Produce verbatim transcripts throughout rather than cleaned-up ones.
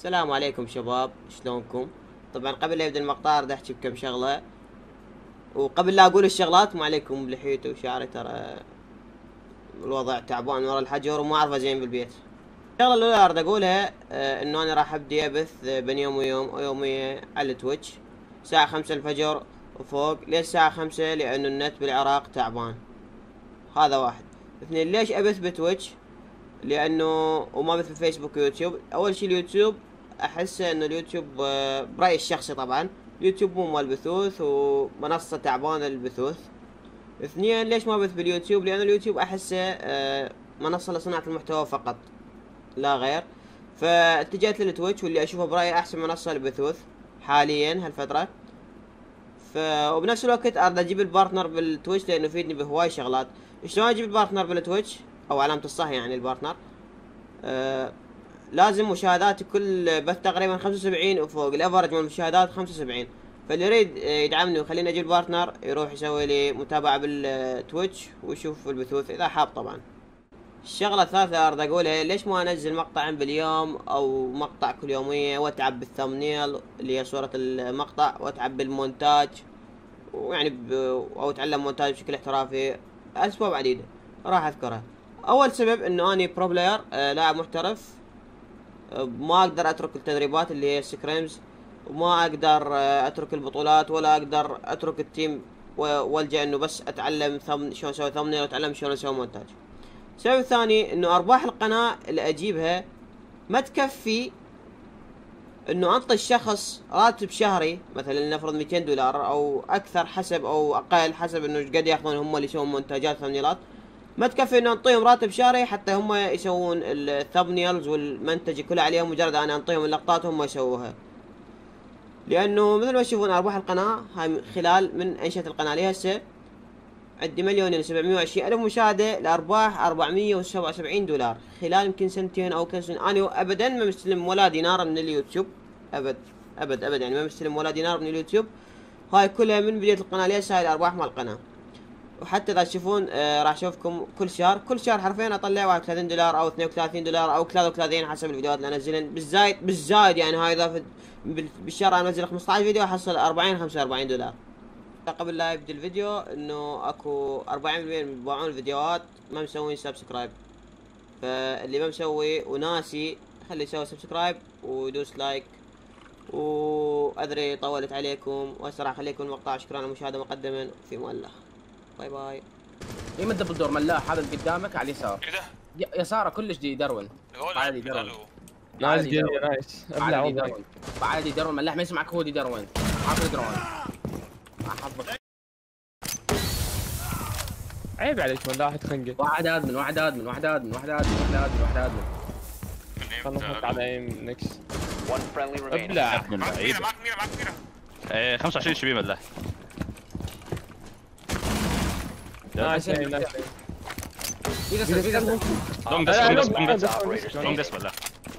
السلام عليكم شباب، شلونكم؟ طبعا قبل لا يبدا المقطع بدي احكي بكم شغله، وقبل لا اقول الشغلات ما عليكم بلحيتي وشعري، ترى الوضع تعبان ورا الحجر وما اعرف ازين بالبيت. الشغله الاولى اريد اقولها آه انه انا راح ابدي ابث بين يوم ويوم او يوميا على تويتش الساعه خمسة الفجر وفوق. ليش الساعه خمسة؟ لانه النت بالعراق تعبان، هذا واحد. اثنين، ليش ابث بتويتش؟ لانه وما بث بفيسبوك ويوتيوب. اول شي اليوتيوب احس انه اليوتيوب برايي الشخصي طبعا اليوتيوب مو مال بثوث ومنصه تعبانه للبثوث. اثنين، ليش ما بث باليوتيوب؟ لان اليوتيوب احسه منصه لصناعه المحتوى فقط لا غير. فاتجهت للتويتش واللي اشوفه برايي احسن منصه للبثوث حاليا هالفتره. ف وبنفس الوقت اريد اجيب البارتنر بالتويتش لانه يفيدني بهواي شغلات. شلون اجيب البارتنر بالتويتش او علامه الصح يعني البارتنر؟ آه لازم مشاهدات كل بث تقريبا خمسة وسبعين وفوق، الافرج من المشاهدات خمسة وسبعين. فاللي يريد يدعمني ويخليني اجيب بارتنر يروح يسوي لي متابعه بالتويتش ويشوف البثوث اذا حاب طبعا. الشغله الثالثه اريد اقولها، ليش ما انزل مقطع باليوم او مقطع كل يوميه واتعب بالثمنيل اللي هي صوره المقطع واتعب بالمونتاج ويعني ب... او اتعلم مونتاج بشكل احترافي. اسباب عديده راح اذكرها. اول سبب انه اني برو بلاير، آه لاعب محترف، آه ما اقدر اترك التدريبات اللي هي السكريمز، وما اقدر آه اترك البطولات، ولا اقدر اترك التيم والجا انه بس اتعلم ثم شلون اسوي ثمنيل واتعلم شلون اسوي مونتاج. السبب الثاني انه ارباح القناه اللي اجيبها ما تكفي انه انطي الشخص راتب شهري، مثلا نفرض مئتين دولار او اكثر حسب او اقل حسب انه ايش قد ياخذون هم اللي يسوون مونتاجات ثمنيلات. ما تكفي انه انطيهم راتب شهري حتى هم يسوون الثمنيلز والمنتج كله عليهم، مجرد انا انطيهم اللقطات هم يسووها. لانه مثل ما تشوفون ارباح القناه هاي خلال من انشئه القناه لي هسه عندي مليون وسبعمية وعشرين الف مشاهده، الارباح اربعمية وسبعة وسبعين دولار خلال يمكن سنتين او كم سنه. انا ابدا ما مستلم ولا دينار من اليوتيوب، ابد ابد ابد يعني ما مستلم ولا دينار من اليوتيوب. هاي كلها من بدايه القناه ليش هاي الارباح مال القناه. وحتى اذا تشوفون آه راح اشوفكم كل شهر كل شهر حرفيا اطلع واحد وثلاثين دولار او اثنين وثلاثين دولار او ثلاثة وثلاثين حسب الفيديوهات اللي انزلها بالزايد بالزايد. يعني هاي اذا بالشهر انزل خمسة عشر فيديو احصل اربعين خمسة واربعين دولار. قبل لا يبدي الفيديو انه اكو اربعين بالمية من يباعون الفيديوهات ما مسوين سبسكرايب، فاللي ما مسوي وناسي خلي يسوي سبسكرايب ويدوس لايك. وادري طولت عليكم وهسه راح اخليكم المقطع. شكرا على المشاهده مقدما، في امان الله، باي باي. يم الدبل دور ملاح هذا اللي قدامك على اليسار. ايه ده؟ يساره كلش دي يدرون. بعد يدرون. نايس جيم نايس. ابلع يدرون. بعد يدرون ملاح ما يسمعك هو يدرون. حاط درون. احبك. عيب عليك ملاح تخنقه. واحد ادمن واحد ادمن واحد ادمن واحد ادمن واحد ادمن واحد ادمن. خلنا نحط على ايم نكس. ابلع من بعيد. معك ميرا معك ميرا. ايه خمسة وعشرين شبيه ملاح. نايس نايس. دونج دس دونج دس دونج دس دونج دس ملاح.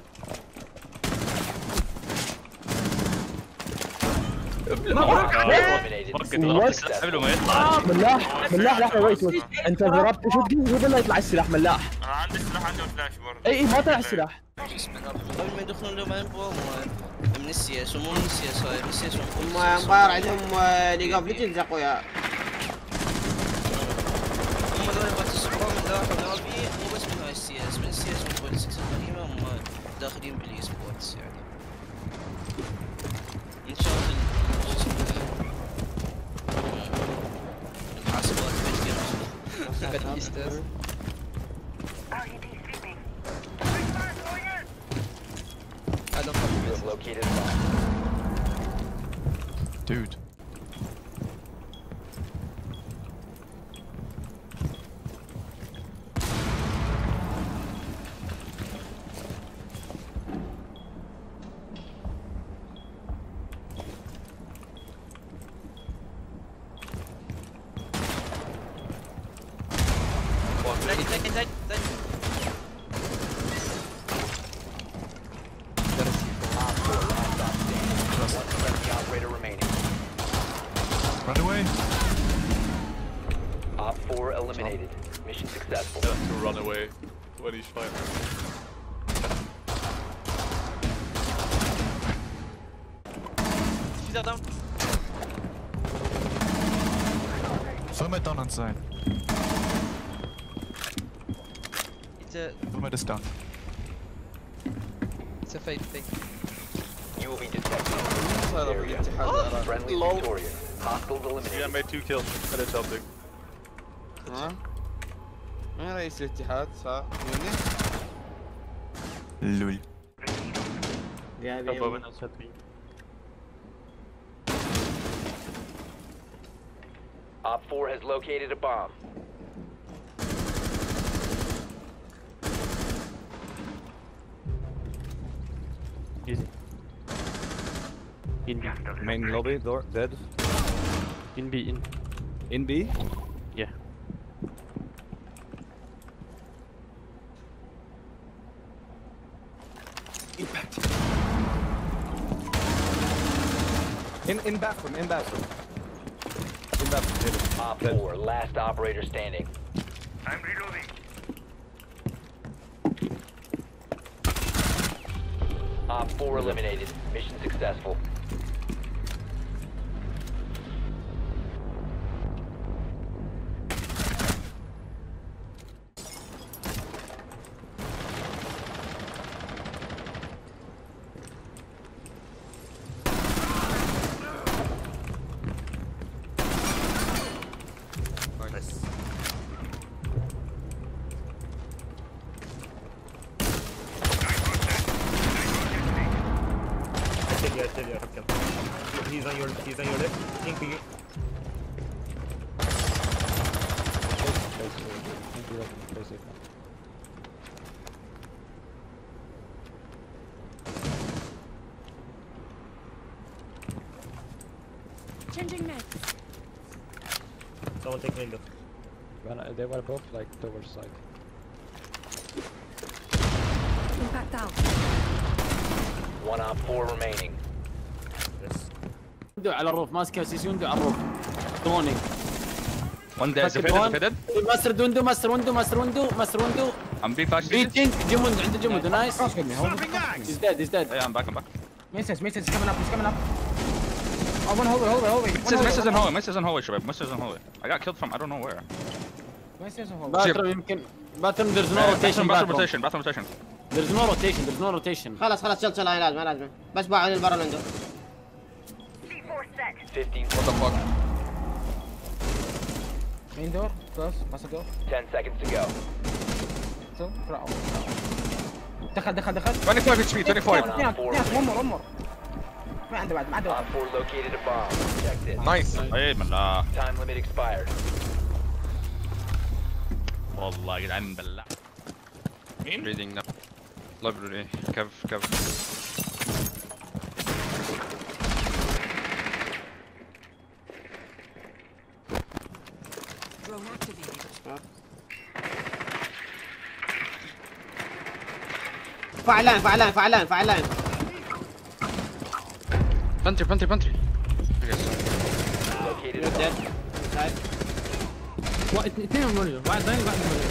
قبل ما يطلع ملاح ملاح لحظه ويت ويت انت ضربت شو قبل لا يطلع السلاح ملاح. انا عندي السلاح عندي فلاش برضه. اي اي ما طلع السلاح قبل ما يدخلون لهم انفو من السي اس ومو من السي اس هاي السي اس هم مباير عندهم ليج اوف ليجندز اخويا. هم ذول باتسبرون من داخل لابي مو بس من هاي السي اس، من السي اس من بوليسكس القديمه هم داخلين بالاي سبورتس يعني. ان شاء الله الحاسبات بتجي Dude. تاني تاني تاني تاني Run away. Op four eliminated. Mission successful. To run away when he's fighting. down. Thermite down on side. It's a Thermite is down. it's a fake thing. You will be detected. Oh, friendly victorious. Hostiles eliminated. Yeah, I made two kills. That is helping. ها؟ مين رئيس الاتحاد؟ ها؟ Lul. Op four has located a bomb. Easy. In B. Main lobby, door, dead. In B, in. In B? Yeah. Impact. In in bathroom, in bathroom. In bathroom. Op four, last operator standing. I'm reloading. Op four eliminated. Mission successful. He's on your, he's on your left. Ping, ping. Changing next. Someone take window. They were both like towards side. Impact out. One op four remaining. ويندو على الروف ماسك سيسي ويندو على الروف درونينج One dead, defended, defended. ماستر ويندو ماستر ويندو ماستر ويندو ماستر ويندو I'm being flashed. بيتنج جمود عنده جمود نايس he's dead he's dead Yeah, I'm back, I'm back. ميسس ميسس coming up he's coming up oh one hallway hallway hallway Misses, misses in hallway, misses in hallway, Shabab, misses in hallway. I got killed from I don't know where. bathroom يمكن bathroom there's no Uh, rotation bathroom bathroom rotation, bathroom rotation. there's no rotation there's no rotation خلاص خلاص شل شل هاي لازم ما لازم بس باعوا برا الويندو. fifteen. What the fuck? main door close master door Ten seconds to go. so دخل دخل دخل twenty-five H P, twenty-five. اثنين اثنين عمر عمر ما عنده بعد ما عنده Op four located a bomb. Protect it. Nice. اي من الله. Time limit expired. والله يا جدعان بلع. مين؟ Reading now. Library. Kev, Kev. Drone activated. فعلان فعلان فعلان فعلان. Pantry, pantry, pantry. I guess. Located a bomb. اثنين مولي واحد ثاني واحد مولي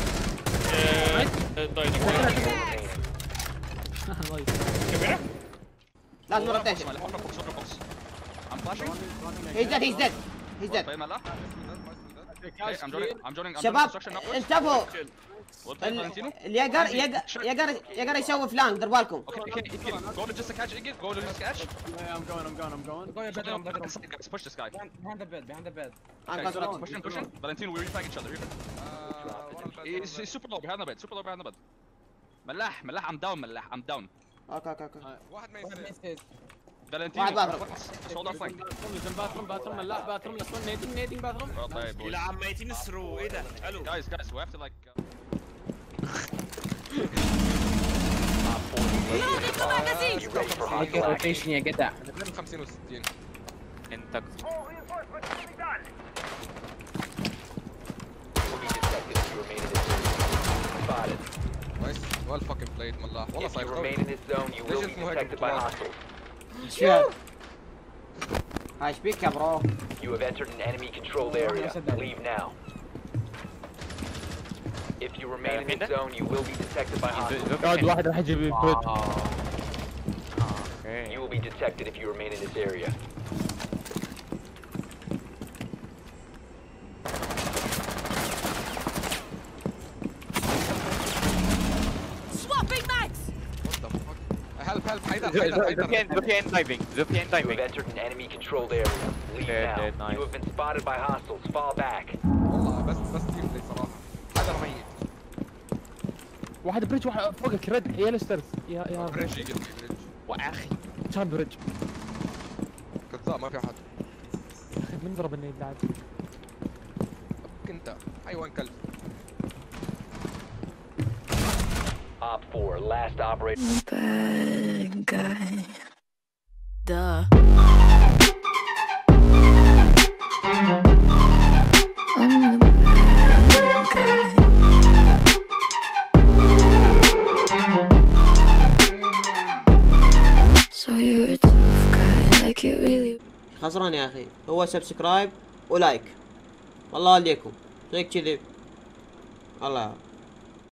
لازم روتيشن. I'm flashing. He's dead he's dead he's dead. طيب ملا. Okay, I'm joining, I'm joining, I'm joining شباب construction upwards. انتبهوا What the Valentino? اليقر يقر يقر يقر يسوي فلان دير بالكم. Okay, okay, Iggy, go to just a catch, Iggy, go to just catch. Yeah, I'm going, I'm going, I'm going. Go ahead, bedroom, bedroom. Guys, push this guy. Behind, behind the bed, behind the bed. أنا Guys, قاعد push him, push him. Valentino, we reflag each other. He's, he's super low behind the bed, super low behind the bed. ملاح, ملاح, I'm down, ملاح, I'm down. اوكي اوكي اوكي. واحد ما يفرق. Valentino, واحد bathroom. hold our flank. bathroom, bathroom, ملاح, bathroom, last one, nading, nading, bathroom. Well played, boys. يا عميتي نسرو ايه ده؟ الو. Guys, guys, we have to like. Uh... You ready for hostile action? rotation يا جدع. خمسين وستين. انت Will be detected if you remain in this area. Spotted. Nice. Well fucking played, ملاح. والله If you صاير remain in this zone, you will be detected by hostiles. شو هاي ايش بيك يا برو؟ You have entered an enemy controlled area. Leave now. If you remain in this zone, you will be detected by hostiles. قاعد واحد راح يجيب البيت. You will be detected if you remain in this area. حيدر حيدر حيدر Zufyan diving. Zufyan diving. You have entered an enemy controlled area. Leave now. You have been spotted by hostiles. Fall back. والله بس بس تيم بلاي صراحة. حيدر ميت. واحد بريدج واحد فوقك رد يا السترز يا يا بريدج يقتل بريدج. يا اخي كان بريدج كذاب ما في احد. يا اخي من ضرب النيد لاعب؟ انت حيوان كلب. Op four, last operator. Bad guy. Duh. I'm the bad guy. So you're a tough guy, like it really. خسران يا اخي. هو سبسكرايب ولايك. والله عليكم غير كذي. الله.